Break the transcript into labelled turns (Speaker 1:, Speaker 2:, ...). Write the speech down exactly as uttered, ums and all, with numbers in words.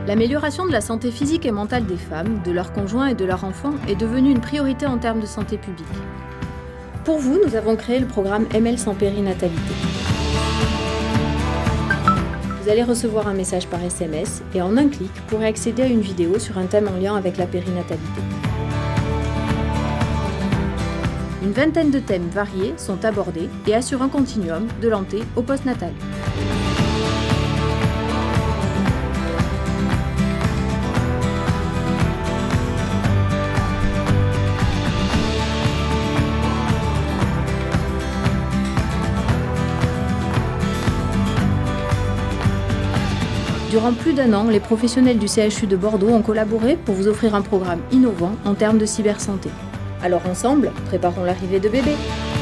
Speaker 1: L'amélioration de la santé physique et mentale des femmes, de leurs conjoints et de leurs enfants est devenue une priorité en termes de santé publique. Pour vous, nous avons créé le programme M L sans périnatalité. Vous allez recevoir un message par S M S et en un clic, vous pourrez accéder à une vidéo sur un thème en lien avec la périnatalité. Une vingtaine de thèmes variés sont abordés et assurent un continuum de l'anté au postnatal. Durant plus d'un an, les professionnels du C H U de Bordeaux ont collaboré pour vous offrir un programme innovant en termes de cybersanté. Alors ensemble, préparons l'arrivée de bébé.